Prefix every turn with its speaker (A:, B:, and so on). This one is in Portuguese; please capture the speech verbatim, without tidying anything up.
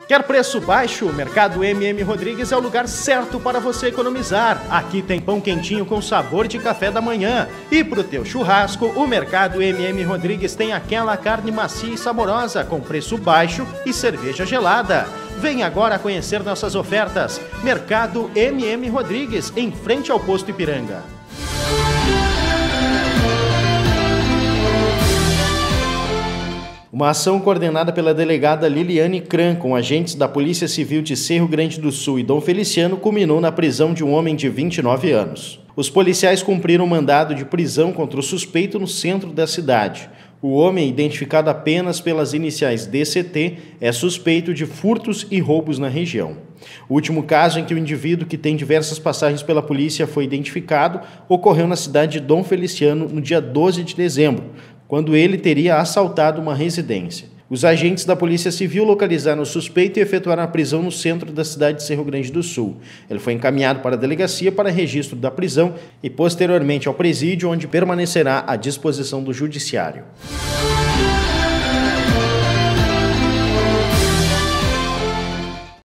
A: Quer preço baixo? O Mercado M M Rodrigues é o lugar certo para você economizar. Aqui tem pão quentinho com sabor de café da manhã. E pro teu churrasco, o Mercado M M Rodrigues tem aquela carne macia e saborosa, com preço baixo e cerveja gelada. Vem agora conhecer nossas ofertas. Mercado M M Rodrigues, em frente ao Posto Ipiranga. Uma ação coordenada pela delegada Liliane Cran com agentes da Polícia Civil de Cerro Grande do Sul e Dom Feliciano culminou na prisão de um homem de vinte e nove anos. Os policiais cumpriram um mandado de prisão contra o suspeito no centro da cidade. O homem, identificado apenas pelas iniciais D C T, é suspeito de furtos e roubos na região. O último caso em que o indivíduo, que tem diversas passagens pela polícia, foi identificado ocorreu na cidade de Dom Feliciano no dia doze de dezembro, quando ele teria assaltado uma residência. Os agentes da Polícia Civil localizaram o suspeito e efetuaram a prisão no centro da cidade de Cerro Grande do Sul. Ele foi encaminhado para a delegacia para registro da prisão e posteriormente ao presídio, onde permanecerá à disposição do judiciário.